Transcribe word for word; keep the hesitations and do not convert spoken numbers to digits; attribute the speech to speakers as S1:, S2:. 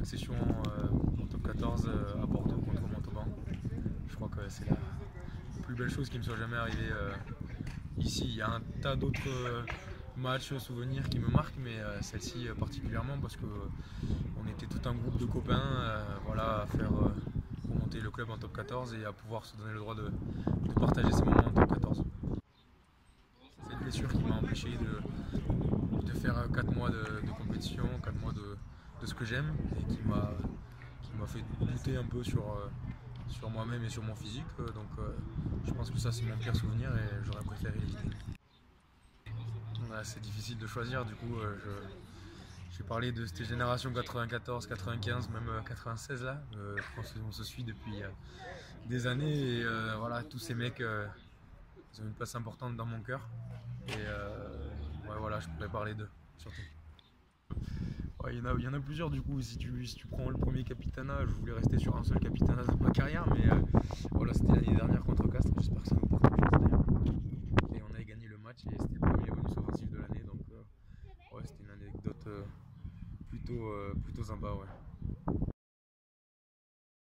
S1: accession euh, en top quatorze euh, à Bordeaux contre Montauban. Je crois que c'est la plus belle chose qui me soit jamais arrivée euh, ici. Il y a un tas d'autres euh, matchs, souvenirs qui me marquent, mais euh, celle-ci euh, particulièrement parce qu'on était tout un groupe de copains euh, voilà, à faire euh, remonter le club en top quatorze et à pouvoir se donner le droit de, de partager ces moments en top quatorze. C'est une blessure qui m'a empêché de, de faire quatre mois de, de compétition, quatre mois de, de ce que j'aime et qui m'a qui m'a fait douter un peu sur, euh, sur moi-même et sur mon physique. Donc euh, je pense que ça c'est mon pire souvenir et j'aurais préféré l'éviter. Ouais, c'est difficile de choisir, du coup euh, je, je vais parler de cette génération quatre-vingt-quatorze, quatre-vingt-quinze, même quatre-vingt-seize là. Euh, je pense qu'on se suit depuis euh, des années et euh, voilà, tous ces mecs euh, ils ont une place importante dans mon cœur. Et euh, ouais, voilà, je pourrais parler d'eux surtout. Ouais, il y en a, il y en a plusieurs du coup. Si tu, si tu prends le premier Capitana, je voulais rester sur un seul Capitana de ma carrière, mais euh, voilà, c'était l'année dernière contre Castres. J'espère que ça nous porte chance d'ailleurs. Et on avait gagné le match et c'était le premier bonus offensif de l'année, donc euh, ouais, c'était une anecdote euh, plutôt, euh, plutôt sympa. Ouais.